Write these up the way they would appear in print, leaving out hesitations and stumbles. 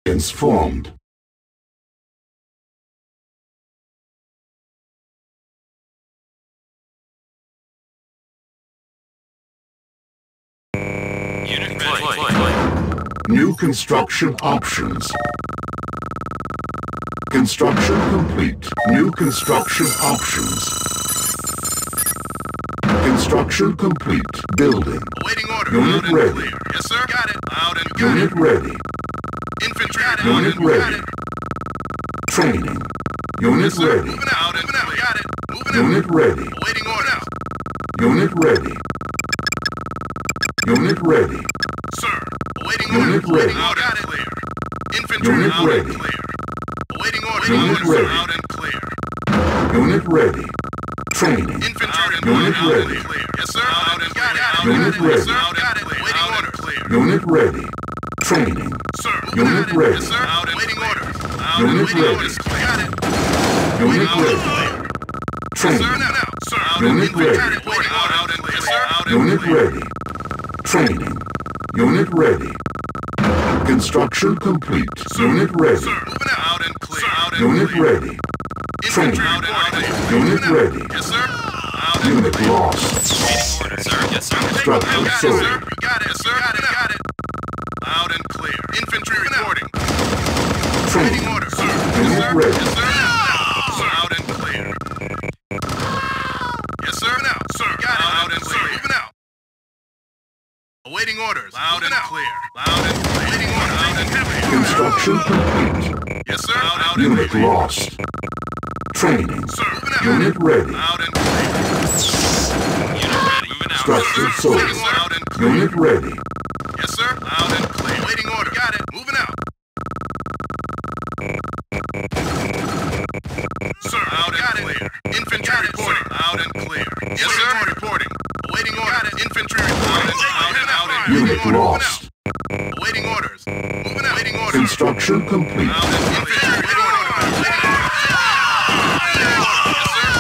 Alliance formed. Unit ready. New construction options. Construction complete. New construction options. Construction complete. Building. Awaiting order. Unit Loud and ready. clear. Yes, sir. Got it. Loud and clear. Unit ready. Infantry. Unit ready. Training. Unit ready. Moving out and clear. Got it. Moving Unit out. ready. Awaiting order. Unit ready. Unit ready. Sir. Awaiting Unit order. ready. Loud and clear. Infantry. Unit Loud ready. and clear. Awaiting order. Unit ready. Loud and clear. Unit ready. Training. Infantry. Unit loud ready. and clear. Yes, sir. Loud and clear. Unit Got it. ready. Yes, sir. Got it. Awaiting order. Clear. Unit ready. Training. Sir. Unit Got it. ready. Yes, sir. Loud and waiting order. Loud Unit and waiting ready. orders. Got it. Unit Loud and ready. clear. Training. Sir, now. Sir. Loud Unit and clear. ready. Got it. Waiting order. Loud and clear. Sir. Loud and Unit clear. ready. Training. Unit ready. Construction complete. Unit ready. Sir. Moving out. Loud and clear. Loud and Unit clear. ready. Infantry Training. reporting. Unit ready. Yes, sir. Loud and Unit clear. lost. Waiting order, sir. Yes, sir. Structure Got it, sold. sir. You got it, sir. Got it, got it. Loud and clear. Infantry reporting. Waiting Training. order, sir. Unit Yes, sir. ready. Yes, sir. Now. Sir, loud and clear. Yes, sir. Now, sir. Got it. Loud and clear. Moving out. Awaiting orders. Loud and clear. Loud and clear. Awaiting orders. Loud and clear. Construction complete. Yes, sir. Loud and Unit clear. lost. Training. Sir, moving out. Unit ready. Loud and clear. Unit ready. Moving out. Structure Sir, sold. waiting order. Loud and clear. Unit ready. Yes, sir. Loud and clear. Waiting order. Got it. Moving out. Sir, loud and clear. Infantry reporting. Loud and clear. Yes, sir. Reporting. Awaiting orders. Got it. Infantry reporting. Loud and out. Unit lost. Awaiting orders. Moving out. Waiting orders. Construction complete. Loud and infantry reporting. Waiting orders. Yes, sir.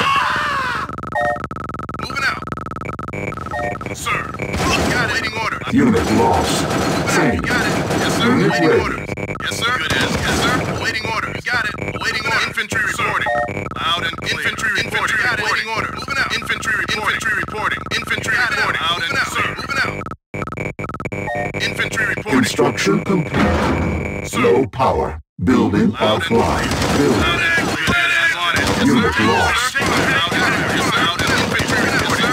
Moving out. Sir. Got it. Waiting orders. Unit lost. Training. Got it. Yes, sir. Unit Waiting ready. orders. Yes, sir. Good as. Yes, sir. Waiting orders. Got it. Waiting order. Infantry reporting. Loud and clear. Infantry reporting. Got it. Waiting order. Moving out. Infantry reporting. Infantry reporting. Infantry reporting. Loud and out. Sir. Moving out. Infantry reporting. Construction complete. Low power. Building offline. Building. Loud and clear. Good as on it. Yes, Unit sir. lost. Loud and clear. Yes, sir. Loud and infantry reporting.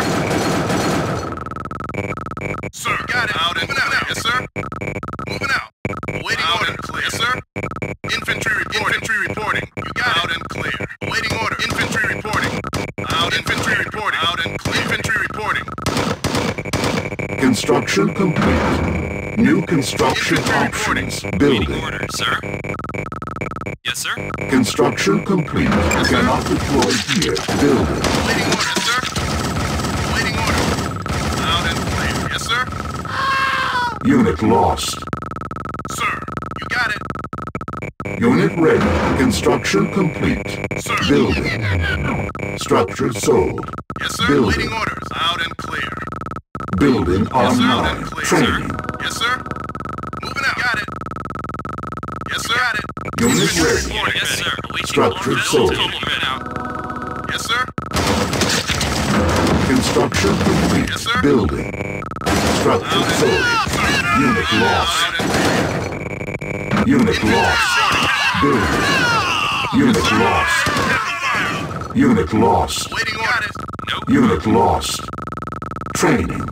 Sir. Got it. Loud and moving out. Yes, sir. Moving out. Waiting order. Clear. Yes, sir. Infantry reporting. Infantry reporting. You got loud and clear. Waiting order. Infantry reporting. Loud infantry reporting. Loud and clear. Infantry reporting. Construction complete. New construction Infantry options. Waiting Building. order, sir. Yes, sir. Construction complete. Cannot deploy here. Building. Waiting order, sir. Waiting order. Loud and clear. Yes, sir. Unit lost. Sir. You got it. Unit ready. Construction complete. Sir. Building. Structure sold. Yes, sir. Building. Waiting orders. Loud and clear. Building Yes, sir. Loud online. and clear, Training. sir. Yes, sir. Moving out. Got it. Yes, sir. Got it. Unit Infantry ready. reporting. Yes, sir. Awaiting Structure order. sold. Moving out. Yes, sir. Construction complete. Yes, sir. Building. Structure Loud and sold. clear. Unit lost. Loud and clear. Unit lost. Building. Unit lost. Unit lost. Waiting orders. Nope. Unit lost. Training.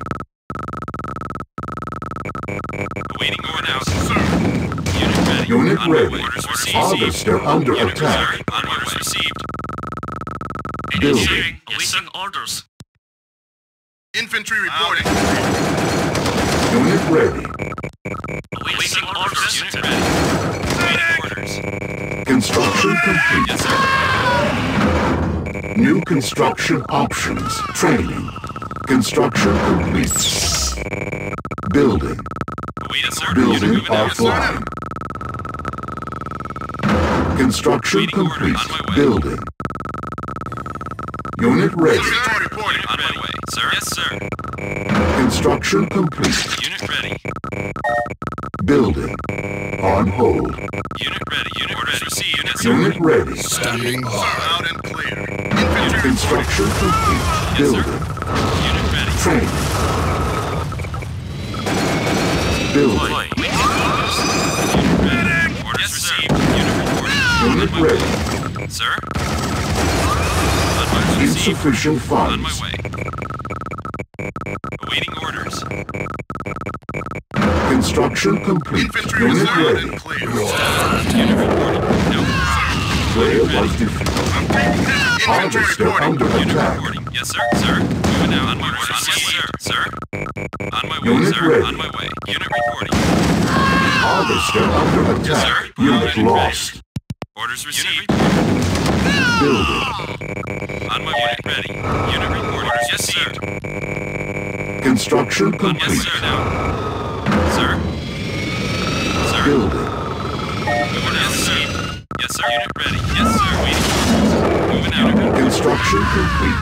Awaiting order now. Sir. Unit ready. Unit On my ready. way. Orders received. Harvester under Unit attack. ready. On orders received. Building. Awaiting orders. Infantry reporting. Unit ready. Awaiting orders. Unit ready. Awaiting orders. Construction complete. Yes, sir. New construction options. Training. Construction complete. Building. Awaiting order. Unit Building moving out. offline. Construction Waiting order. complete. On my way. Building. Unit ready. Infantry reporting. On my way. Sir. Yes, sir. Construction complete. Unit ready. Building. On hold. Unit ready. Unit orders received. Unit ready. Standing Sir, by. out and clear. Infantry Construction complete. Yes, sir. Building. Unit ready. Training. Building. Deploying. Unit ready. Orders received. Unit reporting. Unit ready. Sir? On my way. Insufficient On my funds. way. Awaiting orders. Construction complete. Infantry Unit is out ready. and clear. Unit reporting. No. Player was defeated. Infantry Harvester reporting. under Unit attack. reporting. Yes, sir. Sir. Moving out. On my way. Yes, sir. Sir. On my way, Unit sir. ready. On my way. Unit reporting. Harvester under Yes, sir. attack. Unit Unit lost. Orders received. Building. On my way. Ready. Unit reporting. Orders yes, sir. Construction Yes, complete. sir. Now. Sir. Sir. Building. Moving out. Yes, sir. Yes, sir. Unit ready. Yes, sir. Waiting. Moving out. Construction complete.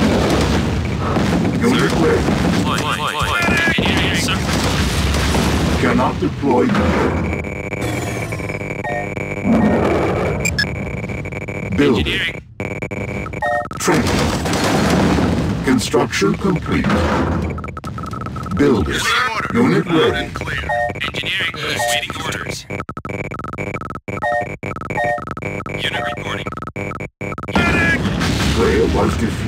Unit ready. Deploy. Yes, sir. Cannot deploy here. Building. Engineering. Training. Construction complete. Building. Yes, sir. Order. Unit Out ready. and clear. Engineering. Waiting orders. Unit reporting. Player was defeated.